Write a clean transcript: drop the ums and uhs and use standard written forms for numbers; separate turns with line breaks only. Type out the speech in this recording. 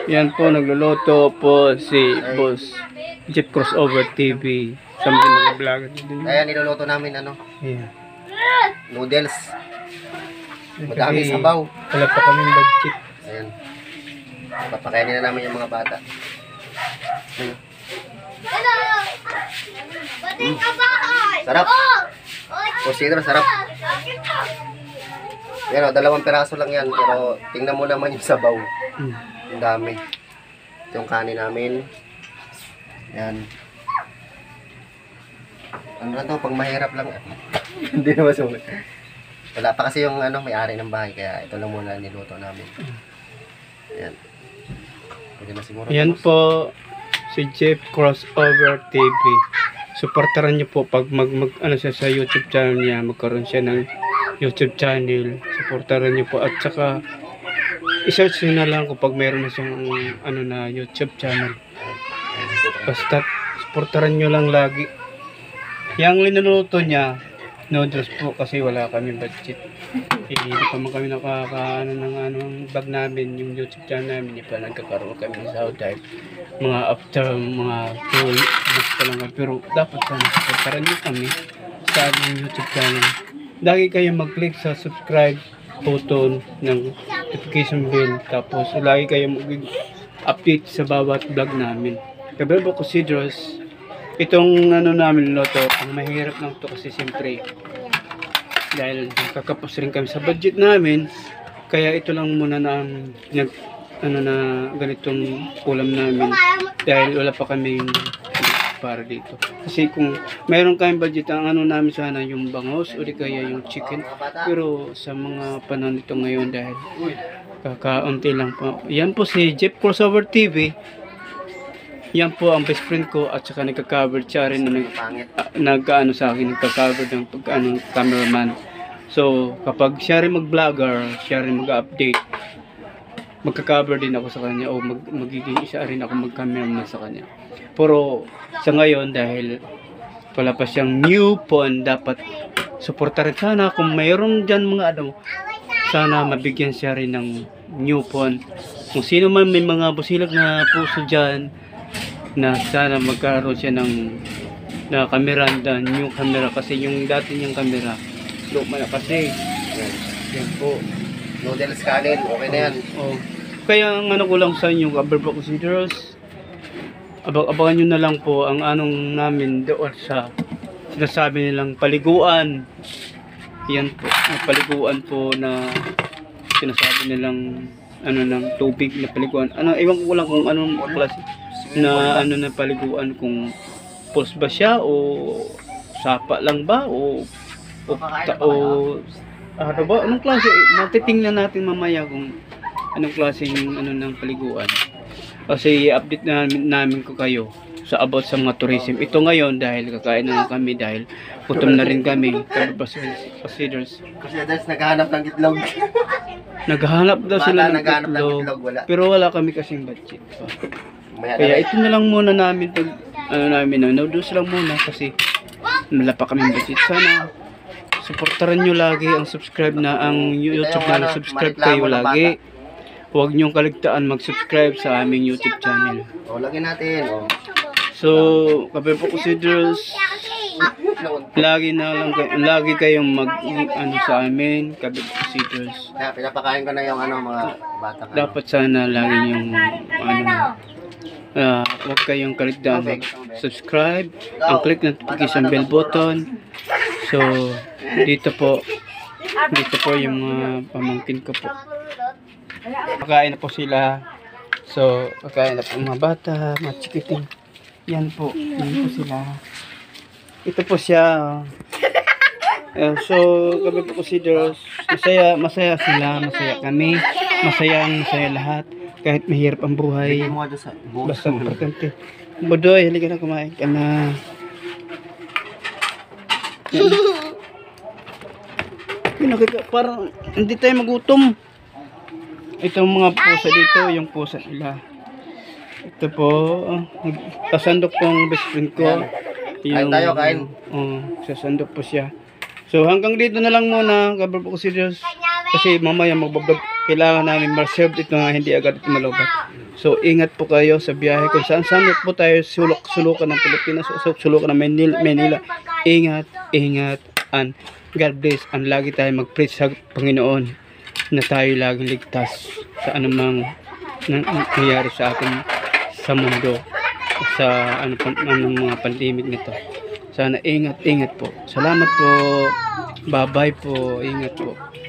Yan po, nagluluto po si Boss Jeep Crossover TV. Something mga vlog din.
Kaya niluluto namin
Yeah.
noodles. Madami sabaw.
Wala pa kaming budget.
Ayan. Papakainin na namin yung mga bata. Sarap. Consider sarap. Yan o, 2 piraso lang yan. Pero tingnan mo naman yung sabaw. Ang dami. Ito yung kanin namin. Yan. Ano na to, pag mahirap lang. Hindi naman sulit. Wala pa kasi yung may-ari ng bahay. Kaya ito lang muna niluto namin. Yan. Pwede na siguro.
Yan po si Jeep Crossover TV. Supportaran niyo po pag ano siya sa YouTube channel niya, magkaroon siya ng YouTube channel. Supportaran niyo po at saka i-search niyo na lang kapag mayroon na siyang na YouTube channel. Basta supportaran niyo lang lagi. Yang linuluto niya noodles po kasi wala kami budget. Hindi pa man kami nakakaano ng bag namin, yung YouTube channel namin, hindi pa nagkakaroon kami ng sahod dahil mga after mga 2 months pa lang. Pero dapat sana supportaran niyo kami sa aming YouTube channel. Lagi kayo mag-click sa subscribe button ng notification bell, tapos lagi kayo mag-update sa bawat vlog namin. Kabel ko si Dross. Itong namin loto, ang mahirap lang to kasi siyempre dahil kakapos rin kami sa budget namin, kaya ito lang muna na na ganitong ulam namin dahil wala pa kami para dito. Kasi kung mayroon kaming budget, ang namin sana yung bangos o di kaya yung chicken, pero sa mga panahon nito ngayon dahil kakaunti lang po. Yan po si Jeep Crossover TV. Yan po ang best friend ko at saka nagka-cover siya rin na nag-ano sa akin, nagka-cover ng cameraman. So, kapag siya rin mag-vlogger, siya rin mag-update, magka-cover din ako sa kanya o magiging isa rin ako mag-cameraman sa kanya. Pero sa ngayon, dahil wala pa siyang new phone, dapat supportarin sana kung mayroon dyan mga sana mabigyan siya rin ng new phone. Kung sino man may mga busilag na puso dyan, na sana magkaroon siya ng camera, new camera, kasi yung dati niyang camera luma na kasi. Yan po,
Noodles kanin, okay na yan.
Kaya ang ko lang sa inyo, Kaberbo Considerers, abangan nyo na lang po ang namin doon sa sinasabi nilang paliguan. Yan po, paliguan po na sinasabi nilang ng tubig na paliguan. Ewan ko lang kung anong klase na na paliguan, kung pulse ba siya o sapa lang ba o ano ba, anong klase. Matitingnan natin mamaya kung anong klase ng paliguan, kasi i-update namin ko kayo sa about sa mga tourism. Ito ngayon dahil kakain na kami dahil gutom na rin kami. Considers
naghahanap ng itlog.
Naghahanap daw sila ng itlog, pero wala kami kasing budget. Kaya ito na lang muna namin pag noodles lang muna kasi wala pa kaming budget. Sana supportaran nyo lagi ang subscribe na ang YouTube na subscribe kayo lagi. Huwag nyong kaligtaan mag-subscribe sa aming YouTube channel.
Lagyan natin.
So, Kaberbo Considerers, lagi kayong sa amin, Kaberbo Considerers.
Pinapakain ko na yung mga bata.
Dapat sana lagi yung huwag kayong kaligtaan mag-subscribe, ang click notification bell button. So, dito po yung mga pamangkin ko po. Pagkain na po sila. So, pagkain na po mga bata, mga chikiting. Yan po sila. Ito po siya. So, kami po Considerers, masaya sila, masaya kami, masaya lahat. Kahit mahirap ang buhay, basta importante. Bodoy, halika na, kumain ka na. Parang hindi tayo magutom. Itong mga pusa dito, yung pusa nila. Ito po, sasandok pong best friend ko.
Kain tayo, kain.
Sasandok po siya. So hanggang dito na lang muna, Kaberbo Considerers. Kasi mamaya magbablog kailangan namin ma-serve ito nga hindi agad ito malubat. So ingat po kayo sa biyahe kung saan saan po tayo sulukan ng Pilipinas, sulukan ng Manila. Ingat, and God bless, and lagi tayo mag-preach sa Panginoon na tayo laging ligtas sa anumang nangyayari sa atin sa mundo, sa anong mga pandemic nito. Sana ingat po. Salamat po. Bye-bye po. Ingat po.